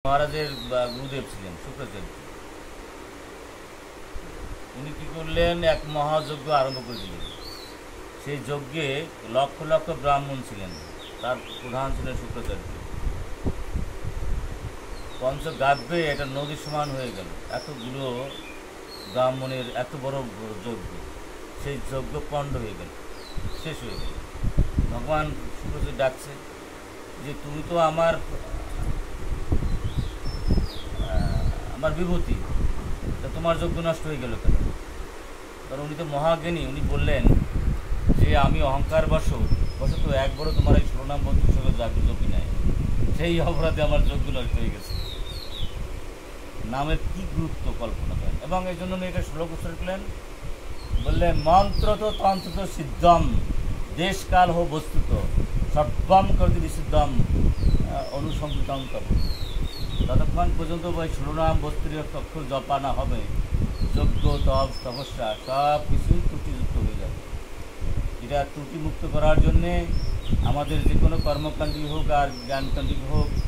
মহারাজের গুরুদেব ছিলেন শুক্রাচার্য। উনি কী করলেন, এক মহাযজ্ঞ আরম্ভ করে দিলেন। সেই যজ্ঞে লক্ষ লক্ষ ব্রাহ্মণ ছিলেন, তার প্রধান ছিলেন শুক্রাচার্য। পঞ্চগাব্যে এটা নদী সমান হয়ে গেল, এতগুলো ব্রাহ্মণের এত বড় যজ্ঞ। সেই যজ্ঞ পণ্ড হয়ে গেল, শেষ হয়ে গেল। ভগবান শুক্রাচার্য ডাকছে যে তুমি তো আমার আমার বিভূতি, তা তোমার যজ্ঞ নষ্ট হয়ে গেল কেন? কারণ উনি তো মহাজ্ঞানী। উনি বললেন যে আমি অহংকার বশত একবারও তোমার এই শিরোনাম বন্ধুর সঙ্গে যোগী নাই, সেই অপরাধে আমার যজ্ঞ নষ্ট হয়ে গেছে। নামের কি গুরুত্ব কল্পনা করেন। এবং এই জন্য উনি এটা শ্লোক উচ্চারণ করলেন, বললেন মন্ত্র তো তন্ত্র তো সিদ্ধম দেশকাল হো বস্তুত সর্বম করতে নিষিদ্ধম অনুসংকৃতম তব। ততক্ষণ পর্যন্ত ওই শিরোনাম বস্তুর অক্ষর জপা না হবে, যজ্ঞ তপ তপস্যা সব কিছুই ত্রুটিযুক্ত হয়ে যাবে। এটা ত্রুটিমুক্ত করার জন্যে আমাদের যে কোনো কর্মকাণ্ডই হোক আর জ্ঞানকাণ্ডই হোক